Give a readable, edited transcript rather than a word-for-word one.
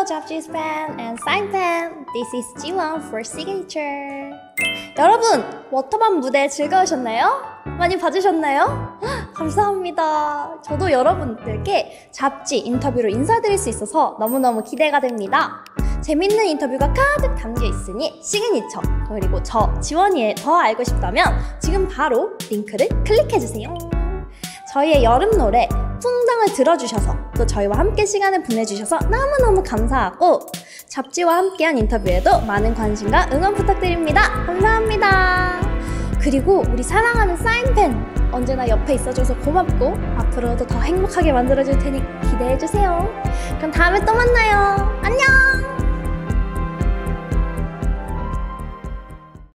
잡지's pen and sign pen. This is Jiwon for signature. 여러분, 워터밤 무대 즐거우셨나요? 많이 봐주셨나요? 감사합니다. 저도 여러분들께 잡지 인터뷰로 인사드릴 수 있어서 너무너무 기대가 됩니다. 재밌는 인터뷰가 가득 담겨 있으니 시그니처 그리고 저 지원이에 더 알고 싶다면 지금 바로 링크를 클릭해주세요. 저희의 여름 노래 풍당을 들어주셔서 또 저희와 함께 시간을 보내주셔서 너무너무 감사하고 잡지와 함께한 인터뷰에도 많은 관심과 응원 부탁드립니다. 감사합니다. 그리고 우리 사랑하는 사인펜 언제나 옆에 있어줘서 고맙고 앞으로도 더 행복하게 만들어줄 테니 기대해주세요. 그럼 다음에 또 만나요. 안녕.